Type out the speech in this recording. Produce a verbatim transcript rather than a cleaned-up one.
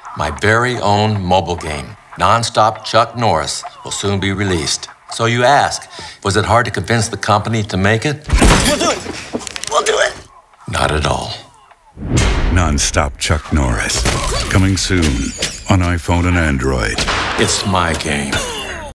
My very own mobile game, Nonstop Chuck Norris, will soon be released. So you ask, was it hard to convince the company to make it? We'll do it! We'll do it! Not at all. Nonstop Chuck Norris. Coming soon on iPhone and Android. It's my game.